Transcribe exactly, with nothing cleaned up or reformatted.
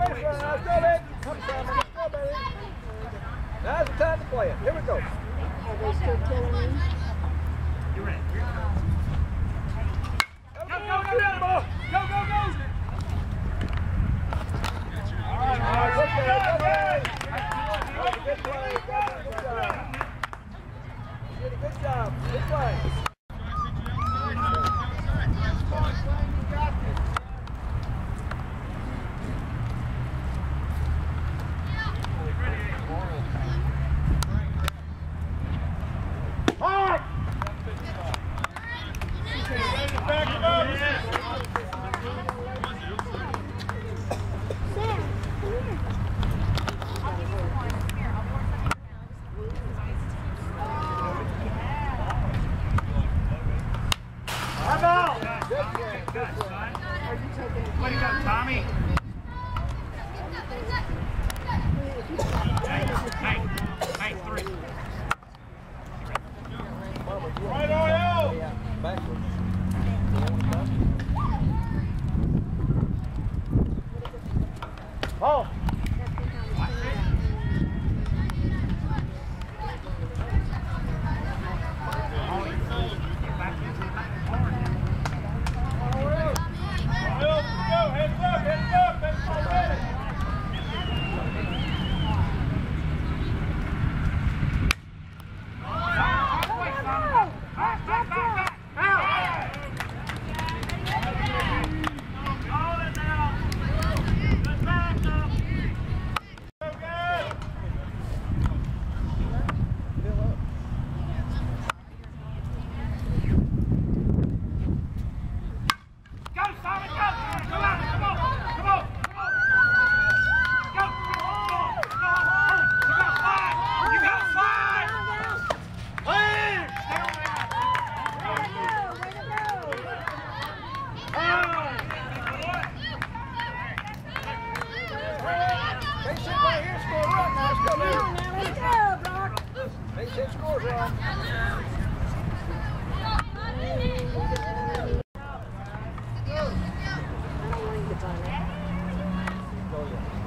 base run. Let's go, baby. Come, Simon. Let's go, baby. Now's the time to play it. Here we go. Are they still killing me? You're ready. Go, go, go, go, go, go, go, go. All right, all right, look at it, look at it. Good play, good job. You did a good job. Good play. Way to go, Tommy. Hey, hey, hey, three. Right on out. Backwards. Oh. Make six scores, Ron. I don't want to get on that. Go, yeah.